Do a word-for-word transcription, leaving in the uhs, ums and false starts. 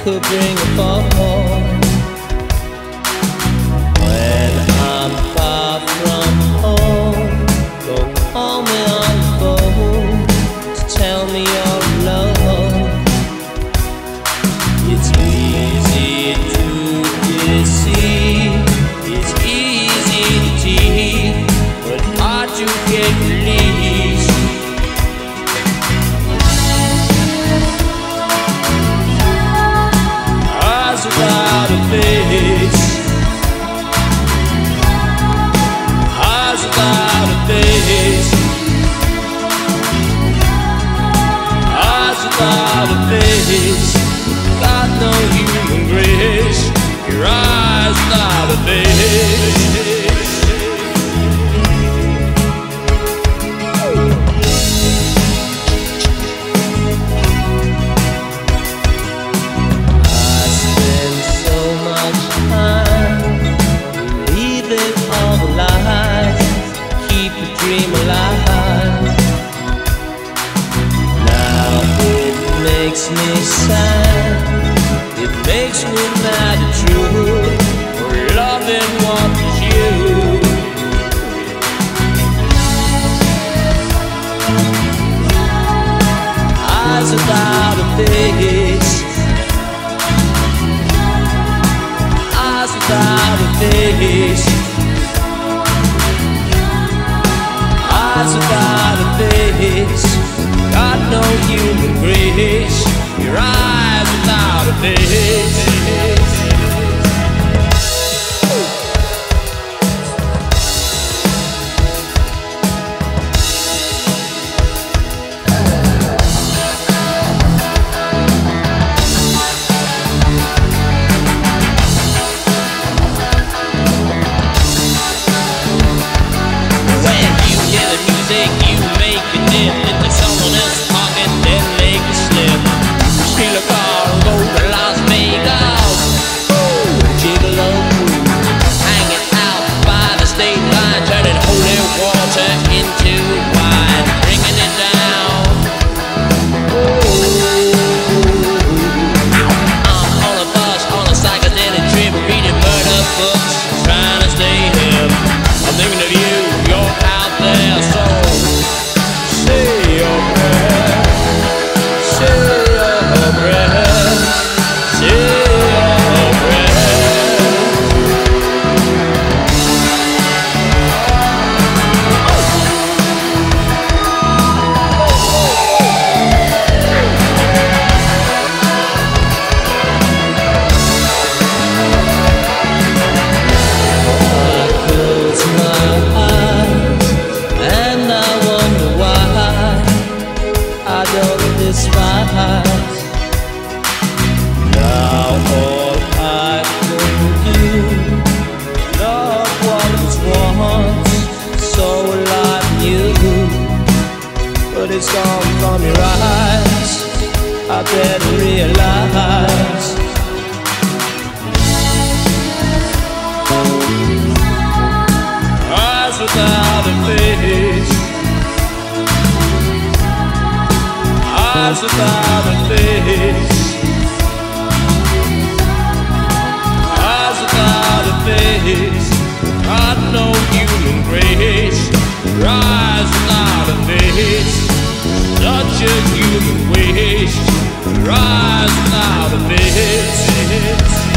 could bring a fall. When I'm far from home, go call me on the phone to tell me you're alone. It's easy to deceive, it's easy to tease, but hard to get released. Eyes without a face, eyes without a face, eyes without a face. Got no human grace, your eyes without a face. I spend so much time believing all the lies, keep the dream alive. Now it makes me sad, it makes me mad and true, for loving what is you. Eyes without a face, eyes without a face, eyes without a face. Got no human grace, your eyes without a face. When you hear the music, you make it dip into someone else's pocket, then make it slip. Steal a car and go to Las Vegas. Ooh, gigolo, hanging out by the state line, turning holy water into wine, bringing it down. Ooh, I'm on a bus on a psychedelic trip, reading murder books, trying to stay hip. I'm thinking of you, you're out there, so say your prayer, say your prayer, say your prayer. I close my eyes and I wonder why I don't despise. Now all I can do, love what was once so alive in you, but it's gone from your eyes, I better realize. Eyes without a face, eyes without a face, eyes without a face. Got no human grace, your eyes without a face. Such a human waste, your eyes without a face.